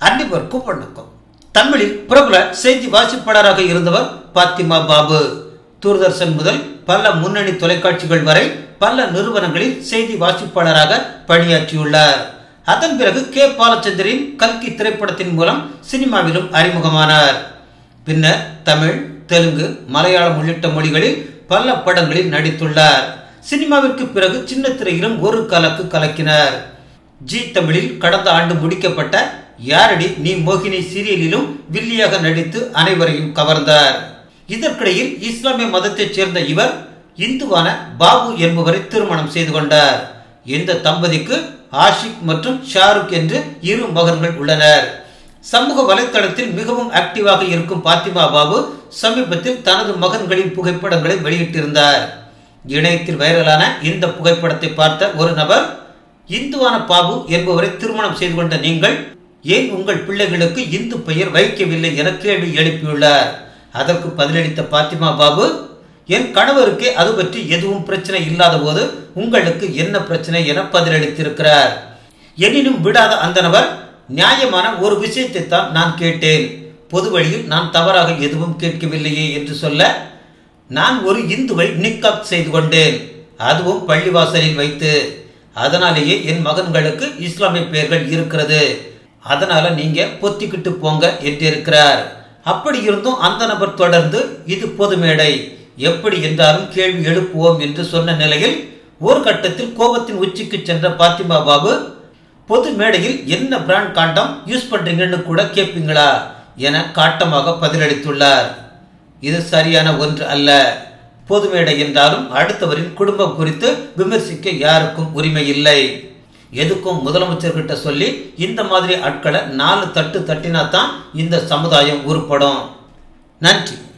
அனைவருக்கும் வணக்கம். தமிழில் பிரபல செய்தி வாசிப்பாளராக இருந்தவர் பாத்திமா பாபு. தூர்தர்ஷன் முதல் பல முன்னணி தொலைக்காட்சிகள் வரை பல நிறுவனங்களில் செய்தி வாசிப்பாளராக பணியாற்றியுள்ளார். அதன் பிறகு கே பாலச்சந்தரின் கல்கி திரைப்படத்தின் மூலம் சினிமாவிலும் அறிமுகமானார். பின்னர் தமிழ், தெலுங்கு, மலையாளம் உள்ளிட்ட மொழிகளில் பல படங்களில் நடித்துள்ளார். சினிமாவிற்கு பிறகு சின்ன திரையிலும் ஒரு கலக்கு கலக்கினார். ஜி தமிழில் கடந்த ஆண்டு முடிக்கப்பட்ட யாரடி நீ மோகினி சீரியலிலும் வில்லியாக நடித்து அனைவரையும் கவர்ந்தார். இதற்கிடையில் இஸ்லாமிய மதத்தைச் சேர்ந்த இவர் இந்துவான பாபு என்பவரை திருமணம் செய்து கொண்டார். இந்த தம்பதிக்கு ஆஷிக் மற்றும் ஷாருக் என்று 2 மகன்கள் உள்ளனர். சமூக வலைத்தளத்தில் மிகவும் ஆக்டிவாக இருக்கும் பாத்திமா பாபு சமீபத்தில் தனது மகன்களின் புகைப்படங்களை வெளியிட்டிருந்தார். இணையத்தில் வைரலான இந்த புகைப்படத்தை பார்த்த ஒரு நபர், இந்துவான பாபு என்பவரை திருமணம் செய்து கொண்ட நீங்கள் ஏன் உங்கள் பிள்ளைகளுக்கு இந்து பெயர் வைக்கவில்லை என கேள்வி எழுப்பியுள்ளார். அதற்கு பதிலளித்த பாத்திமா பாபு, என் கணவருக்கே அது பற்றி எதுவும் பிரச்சனை இல்லாத போது உங்களுக்கு என்ன பிரச்சனை என பதிலளித்திருக்கிறார். எனினும் விடாத அந்த நபர், நியாயமான ஒரு விஷயத்தை தான் நான் கேட்டேன், பொது வழியில் நான் தவறாக எதுவும் கேட்கவில்லையே என்று சொல்ல, நான் ஒரு இந்துவை நிக்காப் செய்து கொண்டேன், அதுவும் பள்ளிவாசலில் வைத்து. அதனாலேயே என் மகன்களுக்கு இஸ்லாமிய பெயர்கள் இருக்கிறது, அதனால நீங்க பொத்திக்கிட்டு போங்க என்றிருக்கிறார். அப்படி இருந்தும் அந்த நபர் தொடர்ந்து, இது பொது மேடை, எப்படி என்றாலும் கேள்வி எழுப்புவோம் என்று சொன்ன நிலையில் ஒரு கட்டத்தில் கோபத்தின் உச்சிக்கு சென்ற பாத்திமா பாபு, பொது மேடையில் என்ன பிராண்ட் காண்டம் யூஸ் பண்றீங்கன்னு கூட கேட்பீங்களா என காட்டமாக பதிலளித்துள்ளார். இது சரியான ஒன்று அல்ல. பொது மேடை என்றாலும் அடுத்தவரின் குடும்பம் குறித்து விமர்சிக்க யாருக்கும் உரிமை இல்லை. எதுக்கும் முதலமைச்சர்கிட்ட சொல்லி இந்த மாதிரி ஆட்களை 4 தட்டு தட்டினா தான் இந்த சமுதாயம் உருப்படும். நன்றி.